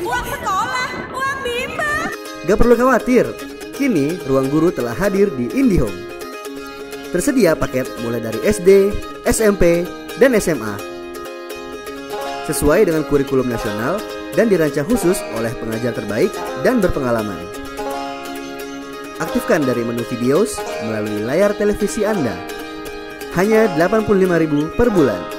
uang sekolah, uang bimbel. Gak perlu khawatir, kini Ruang Guru telah hadir di IndiHome. Tersedia paket mulai dari SD, SMP, dan SMA. Sesuai dengan kurikulum nasional dan dirancang khusus oleh pengajar terbaik dan berpengalaman. Aktifkan dari menu videos melalui layar televisi Anda. Hanya Rp85.000 per bulan.